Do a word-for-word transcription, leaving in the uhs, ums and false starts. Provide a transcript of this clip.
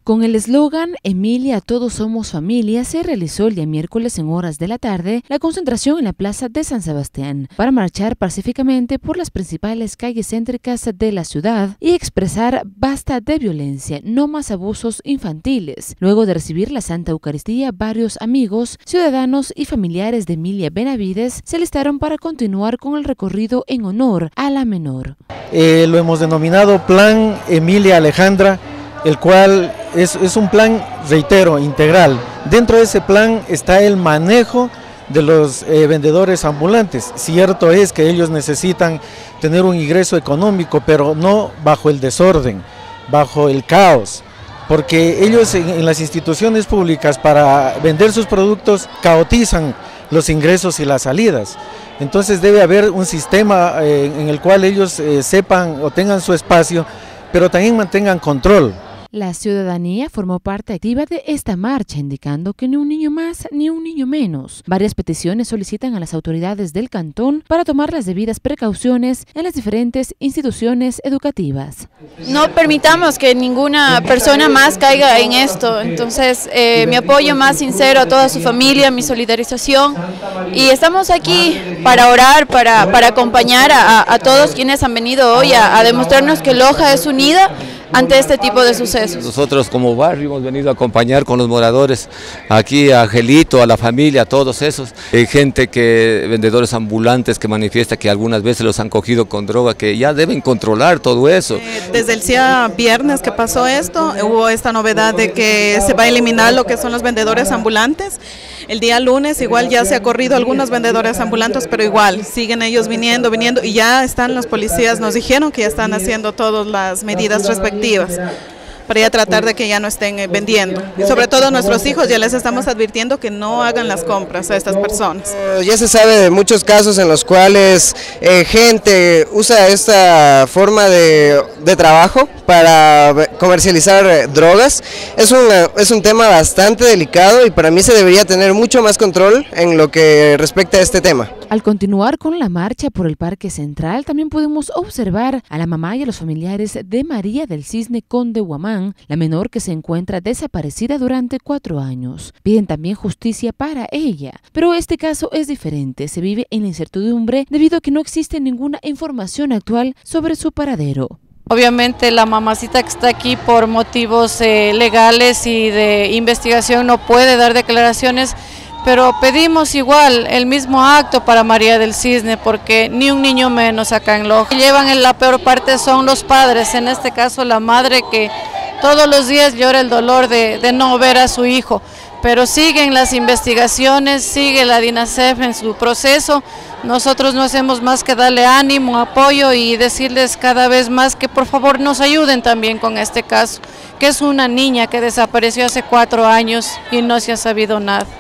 Con el eslogan Emilia, todos somos familia, se realizó el día miércoles en horas de la tarde la concentración en la plaza de San Sebastián para marchar pacíficamente por las principales calles céntricas de la ciudad y expresar basta de violencia, no más abusos infantiles. Luego de recibir la Santa Eucaristía, varios amigos, ciudadanos y familiares de Emilia Benavides se listaron para continuar con el recorrido en honor a la menor. Eh, lo hemos denominado Plan Emilia Alejandra, el cual es, es un plan, reitero, integral. Dentro de ese plan está el manejo de los eh, vendedores ambulantes. Cierto es que ellos necesitan tener un ingreso económico, pero no bajo el desorden, bajo el caos, porque ellos en, en las instituciones públicas para vender sus productos caotizan los ingresos y las salidas. Entonces debe haber un sistema eh, en el cual ellos eh, sepan o tengan su espacio, pero también mantengan control. La ciudadanía formó parte activa de esta marcha, indicando que ni un niño más ni un niño menos. Varias peticiones solicitan a las autoridades del cantón para tomar las debidas precauciones en las diferentes instituciones educativas. No permitamos que ninguna persona más caiga en esto, entonces eh, mi apoyo más sincero a toda su familia, mi solidarización, y estamos aquí para orar, para, para acompañar a, a todos quienes han venido hoy a, a demostrarnos que Loja es unida ante este tipo de sucesos. Nosotros como barrio hemos venido a acompañar con los moradores, aquí a Angelito, a la familia, a todos esos. Hay gente que, vendedores ambulantes que manifiesta que algunas veces los han cogido con droga, que ya deben controlar todo eso. Desde el día viernes que pasó esto, hubo esta novedad de que se va a eliminar lo que son los vendedores ambulantes. El día lunes igual ya se ha corrido algunos vendedores ambulantes, pero igual siguen ellos viniendo, viniendo y ya están los policías, nos dijeron que ya están haciendo todas las medidas respectivas para ya tratar de que ya no estén vendiendo. Y sobre todo a nuestros hijos ya les estamos advirtiendo que no hagan las compras a estas personas. Ya se sabe de muchos casos en los cuales eh, gente usa esta forma de, de trabajo para comercializar eh, drogas. Es, una, es un tema bastante delicado y para mí se debería tener mucho más control en lo que respecta a este tema. Al continuar con la marcha por el Parque Central, también podemos observar a la mamá y a los familiares de María del Cisne Conde Huamán, la menor que se encuentra desaparecida durante cuatro años. Piden también justicia para ella, pero este caso es diferente. Se vive en la incertidumbre debido a que no existe ninguna información actual sobre su paradero. Obviamente la mamacita que está aquí por motivos eh, legales y de investigación no puede dar declaraciones, pero pedimos igual el mismo acto para María del Cisne, porque ni un niño menos acá en Loja. Llevan en la peor parte son los padres, en este caso la madre que todos los días llora el dolor de, de no ver a su hijo, pero siguen las investigaciones, sigue la DINASEF en su proceso. Nosotros no hacemos más que darle ánimo, apoyo y decirles cada vez más que por favor nos ayuden también con este caso, que es una niña que desapareció hace cuatro años y no se ha sabido nada.